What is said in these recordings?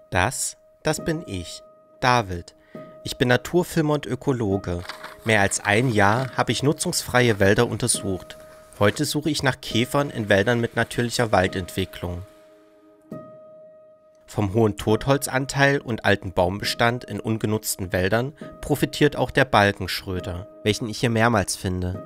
Das bin ich, David. Ich bin Naturfilmer und Ökologe. Mehr als ein Jahr habe ich nutzungsfreie Wälder untersucht. Heute suche ich nach Käfern in Wäldern mit natürlicher Waldentwicklung. Vom hohen Totholzanteil und alten Baumbestand in ungenutzten Wäldern profitiert auch der Balkenschröder, welchen ich hier mehrmals finde.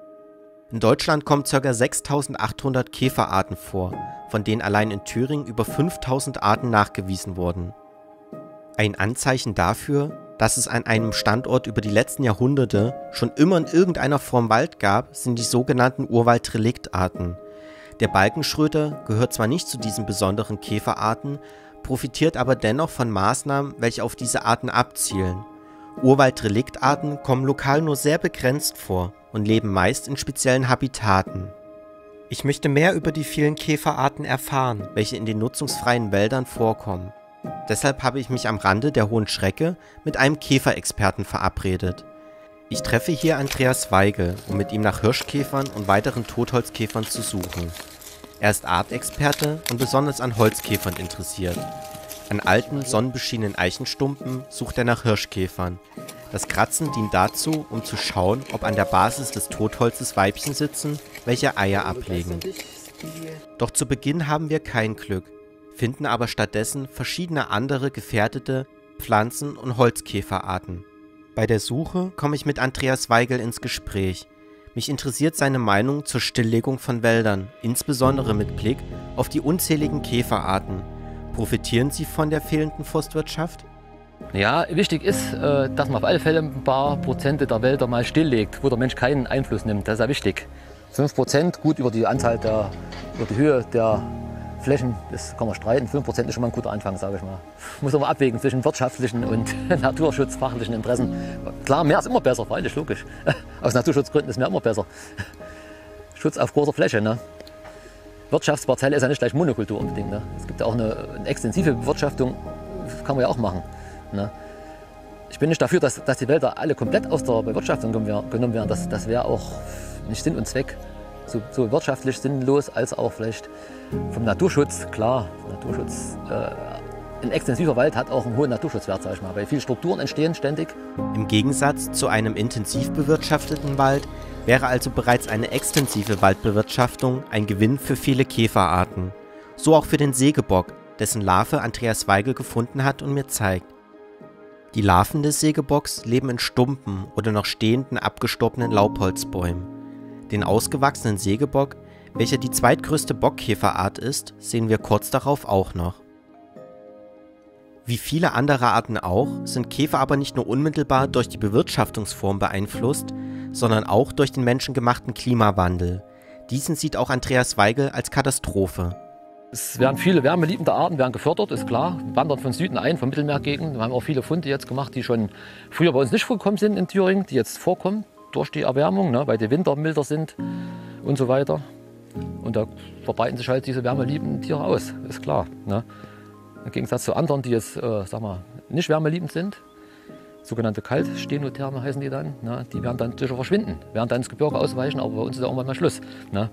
In Deutschland kommen ca. 6.800 Käferarten vor, von denen allein in Thüringen über 5.000 Arten nachgewiesen wurden. Ein Anzeichen dafür, dass es an einem Standort über die letzten Jahrhunderte schon immer in irgendeiner Form Wald gab, sind die sogenannten Urwaldreliktarten. Der Balkenschröder gehört zwar nicht zu diesen besonderen Käferarten, profitiert aber dennoch von Maßnahmen, welche auf diese Arten abzielen. Urwaldreliktarten kommen lokal nur sehr begrenzt vor und leben meist in speziellen Habitaten. Ich möchte mehr über die vielen Käferarten erfahren, welche in den nutzungsfreien Wäldern vorkommen. Deshalb habe ich mich am Rande der Hohen Schrecke mit einem Käferexperten verabredet. Ich treffe hier Andreas Weigel, um mit ihm nach Hirschkäfern und weiteren Totholzkäfern zu suchen. Er ist Artexperte und besonders an Holzkäfern interessiert. An alten, sonnenbeschienenen Eichenstumpen sucht er nach Hirschkäfern. Das Kratzen dient dazu, um zu schauen, ob an der Basis des Totholzes Weibchen sitzen, welche Eier ablegen. Doch zu Beginn haben wir kein Glück, finden aber stattdessen verschiedene andere gefährdete Pflanzen- und Holzkäferarten. Bei der Suche komme ich mit Andreas Weigel ins Gespräch. Mich interessiert seine Meinung zur Stilllegung von Wäldern, insbesondere mit Blick auf die unzähligen Käferarten. Profitieren sie von der fehlenden Forstwirtschaft? Ja, wichtig ist, dass man auf alle Fälle ein paar Prozente der Wälder mal stilllegt, wo der Mensch keinen Einfluss nimmt. Das ist ja wichtig. 5%, gut über die Anzahl über die Höhe der Flächen, das kann man streiten. 5% ist schon mal ein guter Anfang, sage ich mal. Muss aber abwägen zwischen wirtschaftlichen und naturschutzfachlichen Interessen. Klar, mehr ist immer besser, freilich, logisch. Aus Naturschutzgründen ist mehr immer besser. Schutz auf großer Fläche, ne? Wirtschaftsparzelle ist ja nicht gleich Monokultur unbedingt. Ne? Es gibt ja auch eine extensive Bewirtschaftung, kann man ja auch machen. Ne? Ich bin nicht dafür, dass die Wälder alle komplett aus der Bewirtschaftung genommen werden. Das wäre auch nicht Sinn und Zweck. So wirtschaftlich sinnlos als auch vielleicht vom Naturschutz. Klar, Naturschutz, ein extensiver Wald hat auch einen hohen Naturschutzwert, sag ich mal, weil viele Strukturen entstehen ständig. Im Gegensatz zu einem intensiv bewirtschafteten Wald wäre also bereits eine extensive Waldbewirtschaftung ein Gewinn für viele Käferarten. So auch für den Sägebock, dessen Larve Andreas Weigel gefunden hat und mir zeigt. Die Larven des Sägebocks leben in Stumpen oder noch stehenden abgestorbenen Laubholzbäumen. Den ausgewachsenen Sägebock, welcher die zweitgrößte Bockkäferart ist, sehen wir kurz darauf auch noch. Wie viele andere Arten auch, sind Käfer aber nicht nur unmittelbar durch die Bewirtschaftungsform beeinflusst, sondern auch durch den menschengemachten Klimawandel. Diesen sieht auch Andreas Weigel als Katastrophe. Es werden viele wärmeliebende Arten gefördert, ist klar, wandern von Süden ein, von Mittelmeergegenden. Wir haben auch viele Funde jetzt gemacht, die schon früher bei uns nicht vorgekommen sind in Thüringen, die jetzt vorkommen durch die Erwärmung, ne, weil die Winter milder sind und so weiter. Und da verbreiten sich halt diese wärmeliebenden Tiere aus, ist klar. Ne. Im Gegensatz zu anderen, die jetzt nicht wärmeliebend sind, sogenannte Kaltstenotherme heißen die dann, ne, die werden dann sicher verschwinden, werden dann ins Gebirge ausweichen, aber bei uns ist ja irgendwann mal Schluss. Ne.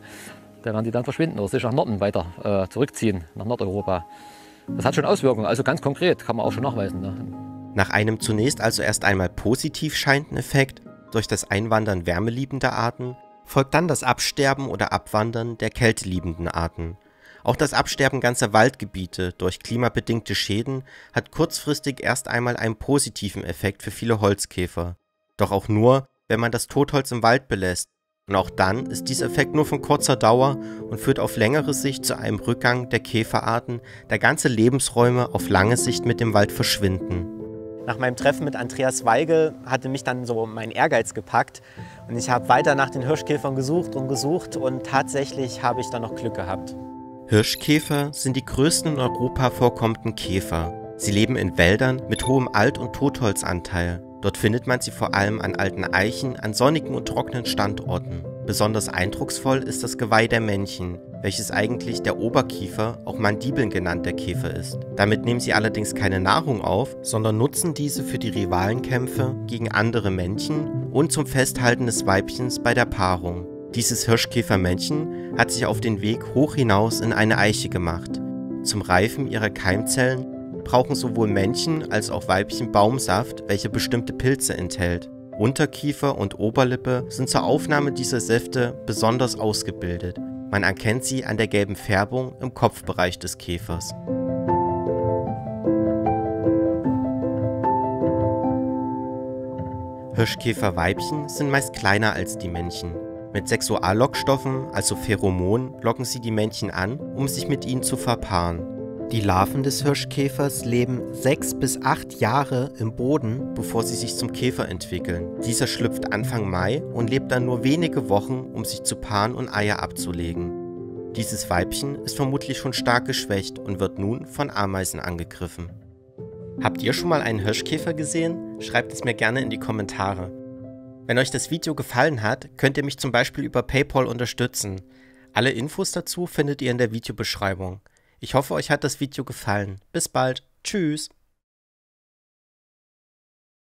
Da werden die dann verschwinden oder sich nach Norden weiter zurückziehen, nach Nordeuropa. Das hat schon Auswirkungen, also ganz konkret, kann man auch schon nachweisen. Ne. Nach einem zunächst also erst einmal positiv scheinenden Effekt durch das Einwandern wärmeliebender Arten folgt dann das Absterben oder Abwandern der kälteliebenden Arten. Auch das Absterben ganzer Waldgebiete durch klimabedingte Schäden hat kurzfristig erst einmal einen positiven Effekt für viele Holzkäfer. Doch auch nur, wenn man das Totholz im Wald belässt. Und auch dann ist dieser Effekt nur von kurzer Dauer und führt auf längere Sicht zu einem Rückgang der Käferarten, da ganze Lebensräume auf lange Sicht mit dem Wald verschwinden. Nach meinem Treffen mit Andreas Weigel hatte mich dann so mein Ehrgeiz gepackt und ich habe weiter nach den Hirschkäfern gesucht und tatsächlich habe ich dann noch Glück gehabt. Hirschkäfer sind die größten in Europa vorkommenden Käfer. Sie leben in Wäldern mit hohem Alt- und Totholzanteil. Dort findet man sie vor allem an alten Eichen, an sonnigen und trockenen Standorten. Besonders eindrucksvoll ist das Geweih der Männchen, welches eigentlich der Oberkiefer, auch Mandibeln genannt, der Käfer ist. Damit nehmen sie allerdings keine Nahrung auf, sondern nutzen diese für die Rivalenkämpfe gegen andere Männchen und zum Festhalten des Weibchens bei der Paarung. Dieses Hirschkäfermännchen hat sich auf den Weg hoch hinaus in eine Eiche gemacht. Zum Reifen ihrer Keimzellen brauchen sowohl Männchen als auch Weibchen Baumsaft, welcher bestimmte Pilze enthält. Unterkiefer und Oberlippe sind zur Aufnahme dieser Säfte besonders ausgebildet. Man erkennt sie an der gelben Färbung im Kopfbereich des Käfers. Hirschkäferweibchen sind meist kleiner als die Männchen. Mit Sexuallockstoffen, also Pheromonen, locken sie die Männchen an, um sich mit ihnen zu verpaaren. Die Larven des Hirschkäfers leben 6 bis 8 Jahre im Boden, bevor sie sich zum Käfer entwickeln. Dieser schlüpft Anfang Mai und lebt dann nur wenige Wochen, um sich zu paaren und Eier abzulegen. Dieses Weibchen ist vermutlich schon stark geschwächt und wird nun von Ameisen angegriffen. Habt ihr schon mal einen Hirschkäfer gesehen? Schreibt es mir gerne in die Kommentare. Wenn euch das Video gefallen hat, könnt ihr mich zum Beispiel über PayPal unterstützen. Alle Infos dazu findet ihr in der Videobeschreibung. Ich hoffe, euch hat das Video gefallen. Bis bald. Tschüss.